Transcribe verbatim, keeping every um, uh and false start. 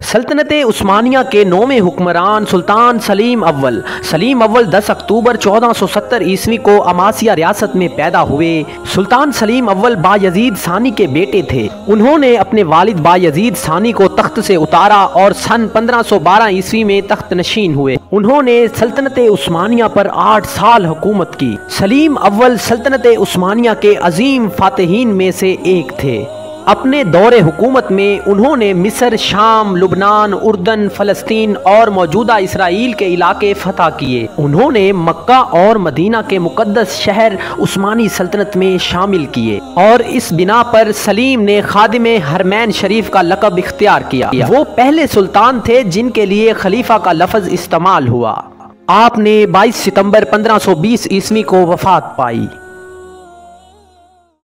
सल्तनत उस्मानिया के नौवें हुक्मरान सुल्तान सलीम अव्वल सलीम अव्वल दस अक्टूबर चौदह सौ सत्तर ईस्वी को अमासिया रियासत में पैदा हुए। सुल्तान सलीम अव्वल बायजीद सानी के बेटे थे। उन्होंने अपने वालिद बायजीद सानी को तख्त से उतारा और सन पंद्रह सौ बारह ईस्वी में तख्त नशीन हुए। उन्होंने सल्तनत उस्मानिया पर आठ साल हुकूमत की। सलीम अव्वल सल्तनत उस्मानिया के अजीम फातिहीन में से एक थे। अपने दौरे हुकूमत में उन्होंने मिस्र, शाम, लुबनान, उर्दन, फ़लस्तीन और मौजूदा इसराइल के इलाके फतह किए। उन्होंने मक्का और मदीना के मुकद्दस शहर उस्मानी सल्तनत में शामिल किए और इस बिना पर सलीम ने खादिम हरमैन शरीफ का लक़ब इख्तियार किया। वो पहले सुल्तान थे जिनके लिए खलीफा का लफ्ज़ इस्तेमाल हुआ। आपने बाईस सितंबर पंद्रह सौ बीस ईस्वी को वफ़ात पाई।